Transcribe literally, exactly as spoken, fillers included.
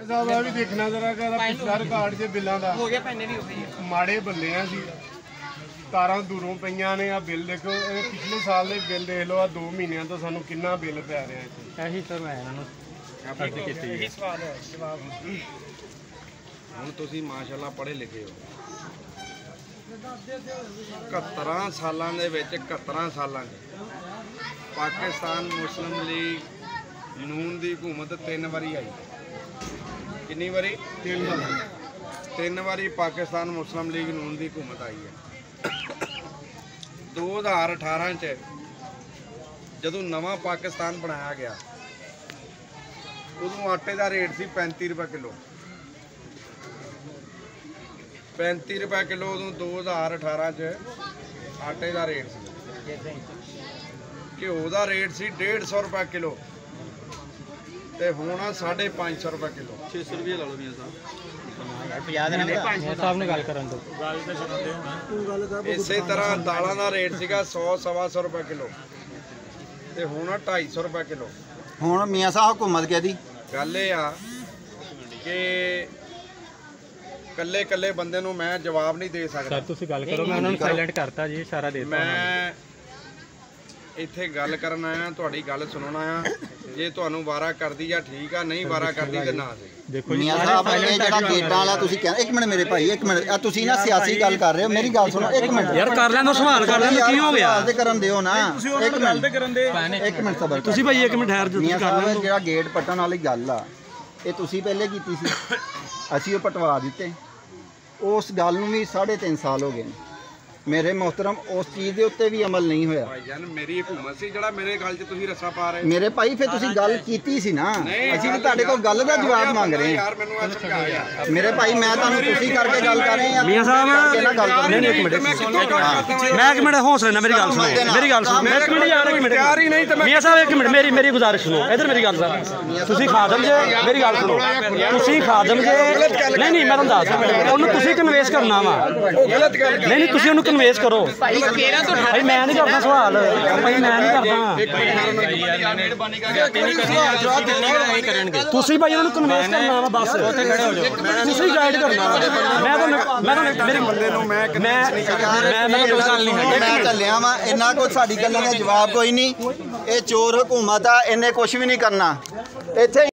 साहब आ भी देखना जरा पिछला रिकॉर्ड जे बिलों का हो गया पैने भी माड़े बल्ले सी तारा दूरों पईयां ने। आ बिल देखो पिछले साल के बिल देख लो। आ दो महीनों तो सानू कितना बिल पै रहा है। यही सर मैं हुण तुसीं माशाअल्लाह पढ़े लिखे हो। इकहत्तर सालां दे विच इकहत्तर सालां पाकिस्तान मुस्लिम लीग नून की हुकूमत तीन बारी आई। कितनी बारी? तीन बारी तीन बारी पाकिस्तान मुस्लिम लीग नून की हुकूमत आई है। दो हज़ार अठारह च जदों नवा पाकिस्तान बनाया गया उदों आटे का रेट सी पैंती रुपये किलो। पैंती रुपये किलो उदों दो हज़ार अठारह च आटे का रेट सी। घ्यो का रेट सी डेढ़ सौ रुपये किलो ते हुण साढ़े पाँच सौ रुपये किलो। छे सौ रुपये ला लो मियां साहब। इसे तरह दालों का रेट सीगा सौ सवा सौ रुपये किलो ते हुण ढाई सौ रुपये किलो। हुण मियां साहब हुकूमत कहदी गल ये आ कि कल्ले कल्ले बंदे नूं मैं जवाब नहीं दे सकदा। सर तुसीं गल करो, मैं उन्हां नूं साइलेंट करता जी, इशारा देता। मैं इत्थे गल करन आया, तुहाडी गल सुणन आया। जे तुहानूं वारा करदी आ ठीक आ, नहीं वारा करदी ते ना सही। देखो मियां साहब ये जेहड़ा गेटां वाला तुसीं कहंदे, एक मिनट मेरे भाई, एक मिनट आ तुसीं ना सियासी गल कर रहे हो, मेरी गल सुनो एक मिनट यार। कर लैंदो सवाल, कर लैंदो की हो गया ते करन दिओ ना। एक मिनट एक मिनट सबर तुसीं भाई एक मिनट ठहर जो। मियां साहब जेहड़ा गेट पट्टन वाली गल आ ये तुसीं पहले कीती सी, असीं ओह पटवा दित्ते। उस गल नूं भी साढ़े तीन साल हो गए मेरे मोहतरम, उस चीज़ के उत्ते भी अमल नहीं होया। भाईजान मेरी हुकूमत सी जेड़ा मेरे गल च तुसीं रस्सा पा रहे। मेरे भाई फिर तुसीं गल कीती सी ना, असीं भी तुहाडे कोल गल दा जवाब मांग रहे हैं। यार मैनूं आ समझाया मेरे भाई मैं तुहानूं तुसीं करके गल कर रहे हैं मियां साहब। नहीं नहीं एक मिनट, मैं एक मिनट हौसले ना मेरी गल सुनो, मेरी गल सुनो एक मिनट यार, एक मिनट मियां साहब एक मिनट मेरी मेरी गुजारिश सुनो। इधर मेरी गल सुनो, तुसीं खादम जे, मेरी गल सुनो, तुसीं खादम जे। नहीं नहीं मैं तुहानूं दस ओनूं तुसीं कन्वेस करना वा। नहीं नहीं तुसीं ओनूं कन्वेस करो भाई, मैं नहीं करता सवाल भाई, मैं नहीं करता। तुसीं भाई उन्होंने कन्वेंस करना वा, बस तुसीं गाइड करना वा। मैं तो मैं तो मेरे बंदे नु मैं मैं मैं कोई गल नहीं है, मैं ਚੱਲਿਆ ਵਾ। ਇੰਨਾ ਕੁਝ ਸਾਡੀ ਗੱਲਾਂ ਦਾ ਜਵਾਬ ਕੋਈ ਨਹੀਂ। ਇਹ ਚੋਰ ਹਕੂਮਤ ਆ, ਇਹਨੇ ਕੁਝ ਵੀ ਨਹੀਂ ਕਰਨਾ ਇੱਥੇ।